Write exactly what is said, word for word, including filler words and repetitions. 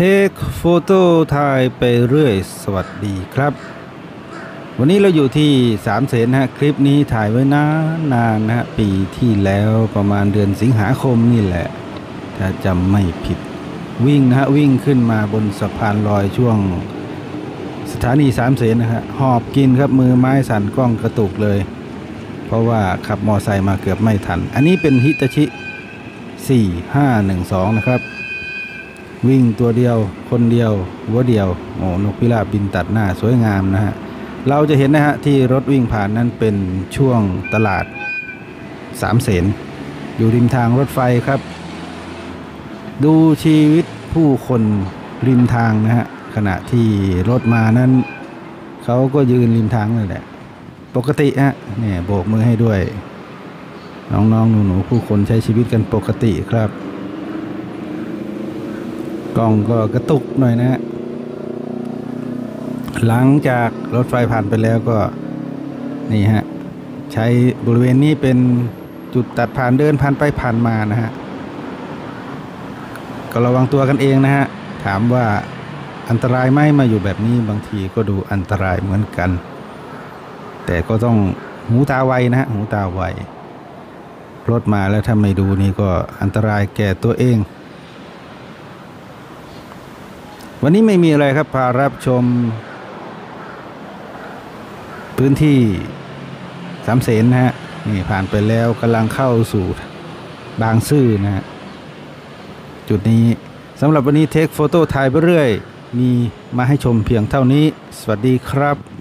เทคโฟโต้ถ่ายไปเรื่อยสวัสดีครับวันนี้เราอยู่ที่สามเสนฮะคลิปนี้ถ่ายไว้นานนานนะฮะปีที่แล้วประมาณเดือนสิงหาคมนี่แหละถ้าจำไม่ผิดวิ่งนะฮะวิ่งขึ้นมาบนสะพานลอยช่วงสถานีสามเสนนะฮะหอบกินครับมือไม้สั่นกล้องกระตุกเลยเพราะว่าขับมอไซค์มาเกือบไม่ทันอันนี้เป็นฮิตาชิสี่ห้าหนึ่งสองนะครับวิ่งตัวเดียวคนเดียวหัวเดียวโอ้นกพิราบบินตัดหน้าสวยงามนะฮะเราจะเห็นนะฮะที่รถวิ่งผ่านนั้นเป็นช่วงตลาดสามเสนอยู่ริมทางรถไฟครับดูชีวิตผู้คนริมทางนะฮะขณะที่รถมานั้นเขาก็ยืนริมทางเลยแหละปกติฮะเนี่ยโบกมือให้ด้วยน้องๆหนูๆผู้คนใช้ชีวิตกันปกติครับกล้องก็กระตุกหน่อยนะฮะหลังจากรถไฟผ่านไปแล้วก็นี่ฮะใช้บริเวณนี้เป็นจุดตัดผ่านเดินผ่านไปผ่านมานะฮะก็ระวังตัวกันเองนะฮะถามว่าอันตรายไหมมาอยู่แบบนี้บางทีก็ดูอันตรายเหมือนกันแต่ก็ต้องหูตาไวนะฮะหูตาไวรถมาแล้วถ้าไม่ดูนี่ก็อันตรายแก่ตัวเองวันนี้ไม่มีอะไรครับพารับชมพื้นที่สามเสนนะฮะนี่ผ่านไปแล้วกำลังเข้าสู่บางซื่อนะฮะจุดนี้สำหรับวันนี้เทคโฟโต้ถ่ายไปเรื่อยมีมาให้ชมเพียงเท่านี้สวัสดีครับ